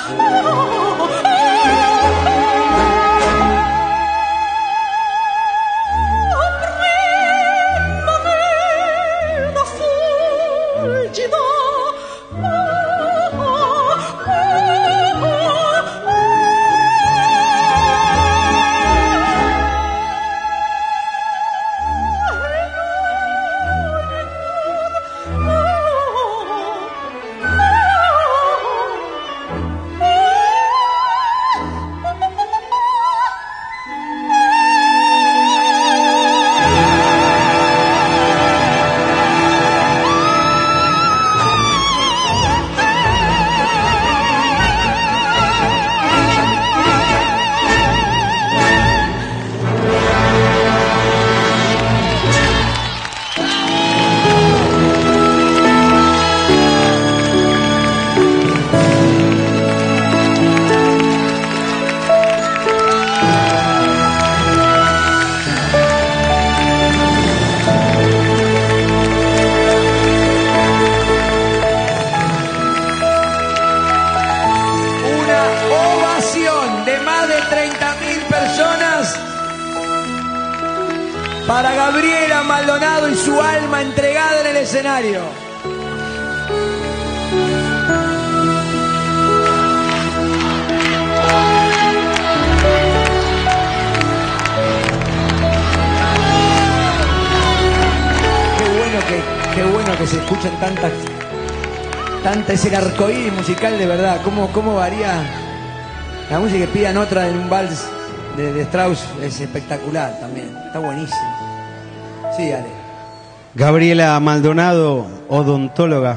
para Gabriela Maldonado y su alma entregada en el escenario. Qué bueno que se escuchan tanta ese arcoíris musical de verdad. ¿Cómo varía la música? Que pidan otra en un vals de Strauss es espectacular también. Está buenísimo. Sí, Ale. Gabriela Maldonado, odontóloga.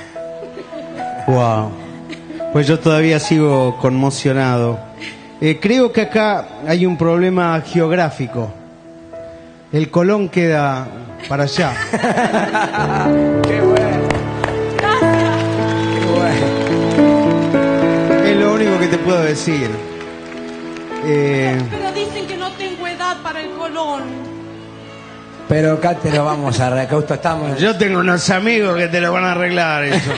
Wow. Pues yo todavía sigo conmocionado. Creo que acá hay un problema geográfico. El Colón queda para allá. Qué bueno. Qué bueno. Es lo único que te puedo decir. Pero dicen que no tengo edad para el Colón. Pero acá te lo vamos a arreglar. Acá estamos. Yo tengo unos amigos que te lo van a arreglar eso.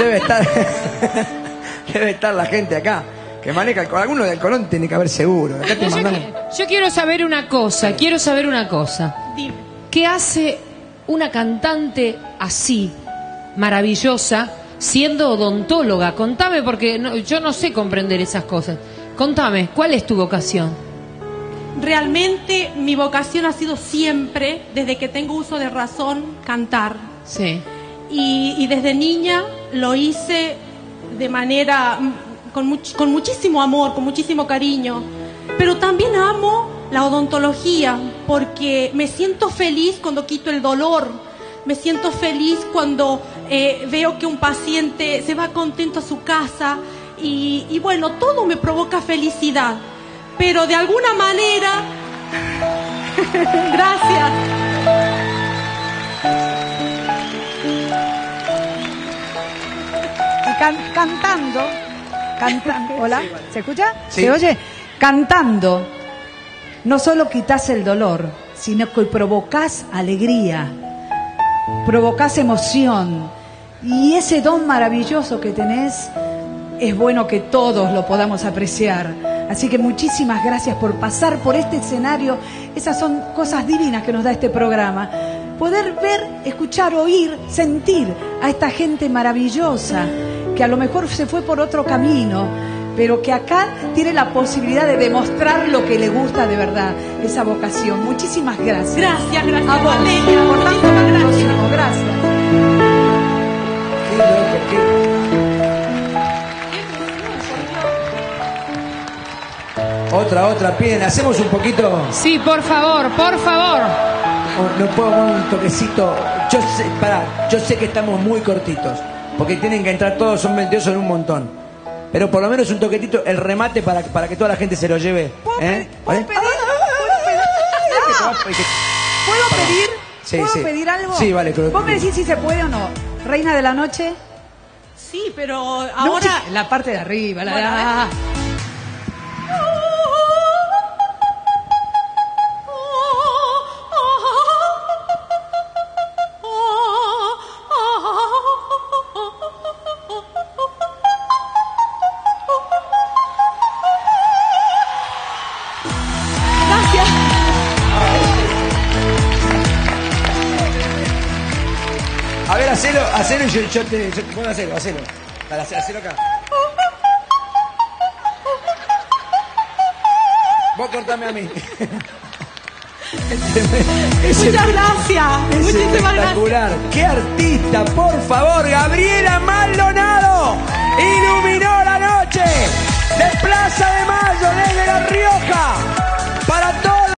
Debe estar la gente acá que maneja el Colón. Alguno del Colón tiene que haber seguro. Acá te mandamos. Yo quiero saber una cosa. Dime. ¿Qué hace una cantante así, maravillosa, siendo odontóloga? Contame, porque yo no sé comprender esas cosas. Contame, ¿cuál es tu vocación? Realmente mi vocación ha sido siempre, desde que tengo uso de razón, cantar. Sí. Y desde niña lo hice de manera, con muchísimo amor, con muchísimo cariño. Pero también amo la odontología, porque me siento feliz cuando quito el dolor. Me siento feliz cuando veo que un paciente se va contento a su casa. Y bueno, todo me provoca felicidad. Pero de alguna manera... Gracias. Y cantando, ¿hola? ¿Se escucha? Sí. ¿Se oye? Cantando, no solo quitas el dolor, sino que provocas alegría, provocas emoción. Y ese don maravilloso que tenés, es bueno que todos lo podamos apreciar. Así que muchísimas gracias por pasar por este escenario. Esas son cosas divinas que nos da este programa. Poder ver, escuchar, oír, sentir a esta gente maravillosa que a lo mejor se fue por otro camino, pero que acá tiene la posibilidad de demostrar lo que le gusta de verdad, esa vocación. Muchísimas gracias. Gracias, A vos, Valeria. por tanto, Muchísimas gracias. Qué loco, qué... Otra, piden, hacemos un poquito. Sí, por favor. No puedo un toquecito. Yo sé que estamos muy cortitos, porque tienen que entrar todos, son 22 en un montón. Pero por lo menos un toquetito, el remate para que toda la gente se lo lleve. ¿Puedo ¿Vale? pedir? Sí, ¿Puedo sí. pedir algo? Sí, vale. ¿Vos me decís si se puede o no? Reina de la noche. Sí, pero No, ahora... la parte de arriba. Bueno, a Hacelo y yo te puedo hacerlo. Para hacerlo acá. Vos cortame a mí. Muchas gracias. Muchísimas Espectacular. gracias. ¡Qué artista! Por favor, Gabriela Maldonado iluminó la